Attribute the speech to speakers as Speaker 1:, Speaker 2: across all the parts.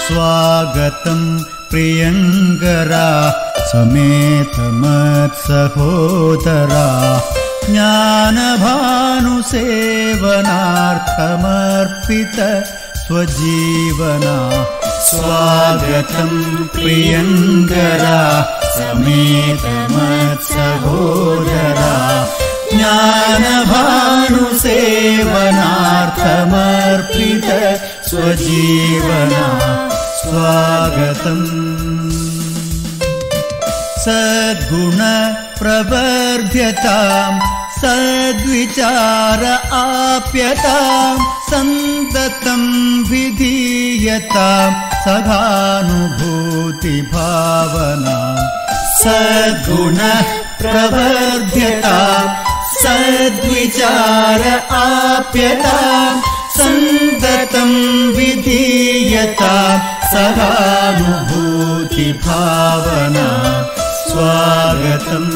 Speaker 1: स्वागतं प्रियङ्करा समेत मत्सहोदरा ज्ञानभानुसेवनार्थमर्पित स्वजीवना स्वागतं प्रियङ्करा समेत मत्सहोदरा ज्ञानभानुसेवनार्थमर्पित स्वजीवना स्वागतम् सद्गुण प्रवर्ध्यताम् सद्विचार आप्यताम् सन्ततं विधीयताम् सहानुभूति भावना सद्गुण प्रवर्ध्यताम् सद्विचार आप्यताम् सन्ततं विधीयताम् सहानुभूति भावना स्वागतम्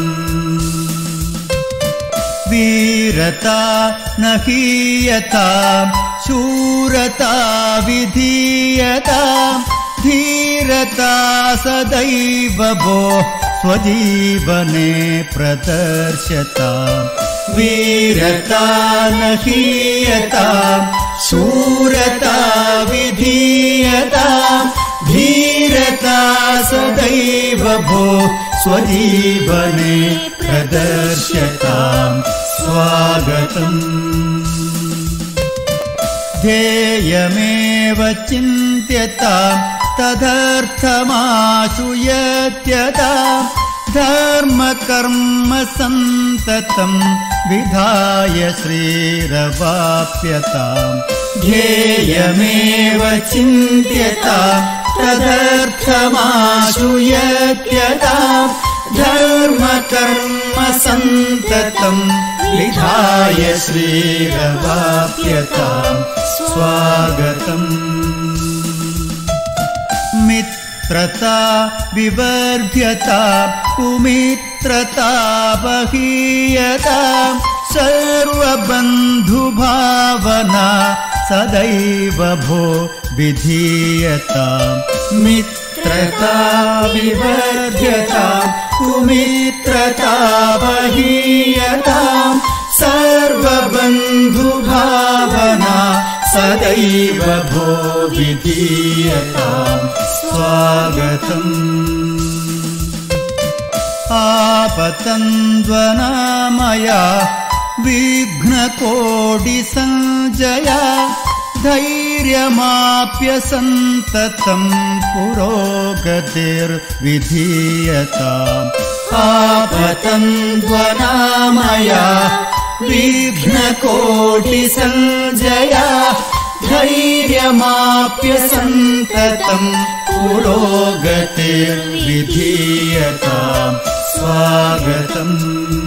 Speaker 1: वीरता न हीयताम् शूरता विधीयताम् धीरता सदैव भो स्वजीवने प्रदर्श्यताम् वीरता न हीयताम् शूरता विधीयताम् धीरता सदैव भो स्वजीवने प्रदर्श्यताम् स्वागतम् ध्येयमेव चिन्त्यताम् तदर्थमाशु यत्यताम् धर्म कर्म सन्ततं विधाय श्रीरवाप्यताम् ध्येयमेव चिन्त्यताम् तदर्थमाशु यत्यताम् धर्म कर्म सन्ततं विधाय श्रीरवाप्यताम् स्वागतम् मित्रता विवर्ध्यताम् कुमित्रता बहीयताम् सर्वबन्धुभावना सदैव भो विधीयताम् मित्रता विवर्ध्यताम् कुमित्रता बहीयताम् सर्वबन्धुभावना सदैव भो विधीयताम् स्वागतम् आपतन्द्वनामया विघ्नकोटिसञ्जया धैर्यमाप्य सन्ततं पुरोगतिर्विधीयताम् आपतन्द्वनामया विघ्नकोटिसञ्जया धैर्यमाप्य सन्ततं पुरोगतिर्विधीयताम् स्वागतम्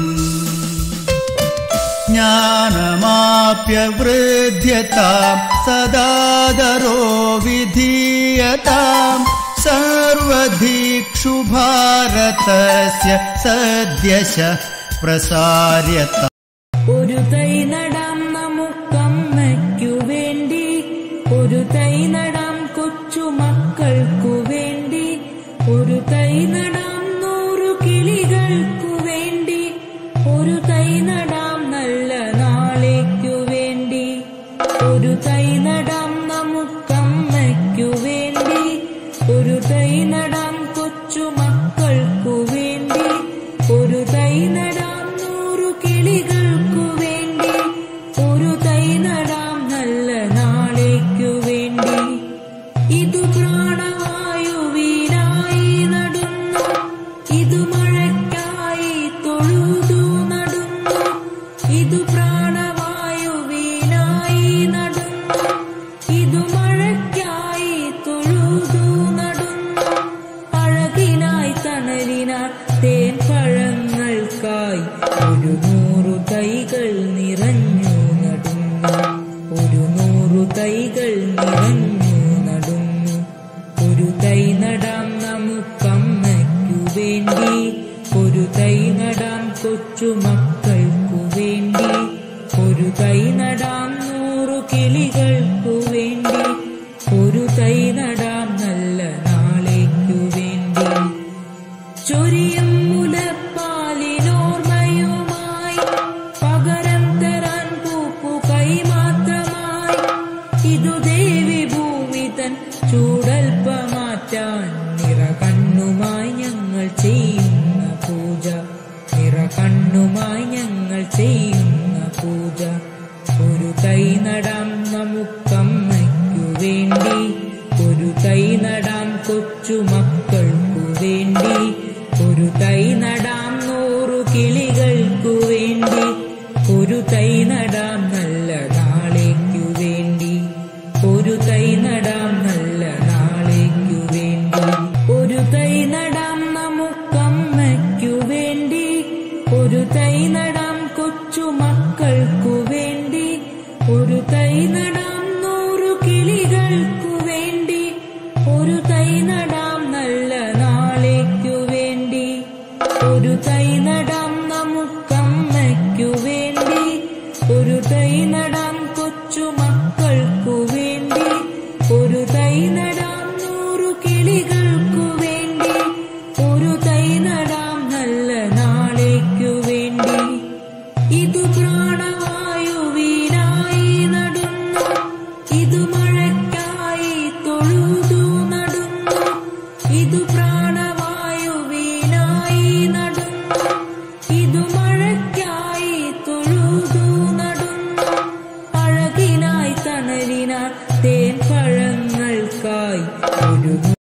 Speaker 1: ज्ञानमाप्यवृध्यताम् सदादरो विधीयताम् सर्वधिक्षु भारतस्य सद्यशः प्रसार्यताम्
Speaker 2: ഒരു തൈ നടാം നമുക്കമ്മയ്ക്കു വേണ്ടി ഒരു തൈ നടാം കൊച്ചുമക്കൾക്കു വേണ്ടി ഒരു തൈ നടാം 100 കിളികൾക്കു വേണ്ടി ഒരു തൈ നടാം നല്ല നാളേക്കു വേണ്ടി ഒരു തൈ നടാം നമുക്കമ്മയ്ക്കു വേണ്ടി ഒരു തൈ നടാം കൊച്ചുമക്കൾക്കു വേണ്ടി ഒരു തൈ നടാം 100 കിളികൾക്കു വേണ്ടി ഒരു തൈ നടാം നല്ല നാളേക്കു വേണ്ടി ഇതു പ്രാണവായുവിനായി നടുന്നു ഇതു മഴയ്ക്കായി തൊഴുതു നടുന്നു ഇതു പ്രാണവായുവിനായി നടുന്നു ഇതു മഴയ്ക്കായി തൊഴുതു നടുന്നു അഴകിനായി തണലിനായി തേൻ പഴങ്ങൾക്കായി 100 തൈകൾ നിറഞ്ഞു നടുന്നു 100 തൈകൾ നിറഞ്ഞു നടുന്നു ഒരു തൈ നടാം നമുക്കമ്മയ്ക്കു വേണ്ടി ഒരു തൈ നടാം കൊച്ചുമക്കൾക്കു വേണ്ടി ഒരു തൈ നടാം 100 കിളികൾക്കു വേണ്ടി ഒരു തൈ നടാം നല്ല ചൊരിയും മുലപ്പാലിനോർമ്മയുമായി പകരം തരാൻ പൂപ്പു കൈമാത്രമായി ഇതു ദേവി ഭൂമി തൻ ചൂടൽപ്പമാറ്റാൻ നിറകണ്ണുമായി ഞങ്ങൾ ചെയ്യുന്ന പൂജ നിറകണ്ണുമായി ഞങ്ങൾ ചെയ്യുന്ന പൂജ ഒരു തൈ നടാം നമുക്കമ്മയ്ക്കു വേണ്ടി ഒരു തൈ നടാം കൊച്ചുമക്കൾക്കു വേണ്ടി ഒരു തൈ നടാം 100 കിളികൾക്കു വേണ്ടി ഒരു തൈ നടാം നല്ല നാളേക്കു വേണ്ടി ഒരു തൈ നടാം നല്ല നാളേക്കു വേണ്ടി ഒരു തൈ നടാം നമുക്കമ്മയ്ക്കു വേണ്ടി ഒരു തൈ നടാം കൊച്ചുമക്കൾക്കു വേണ്ടി ഒരു തൈ നടാം 100 കിളികൾക്കു വേണ്ടി ഒരു തൈ നടാം നല്ല നാളേക്കു വേണ്ടി ഒരു തൈ നടാം നമുക്കമ്മയ്ക്കു വേണ്ടി ഒരു തൈ നടാം കൊച്ചുമക്കൾക്കു വേണ്ടി ഒരു തൈ നടാം 100 കിളികൾക്കു വേണ്ടി ഒരു തൈ നടാം നല്ല നാളേക്കു വേണ്ടി ഇതു പ്രാണവായുവിനായി നടുന്നു ഇതു മഴയ്ക്കായി തൊഴുതു നടുന്നു ഇതു പ്രാണവായുവിനായി നടുന്നു ഇതു മഴയ്ക്കായി തൊഴുതു നടുന്നു അഴകിനായി തണലിനായി തേൻ പഴങ്ങൾക്കായി ഒരു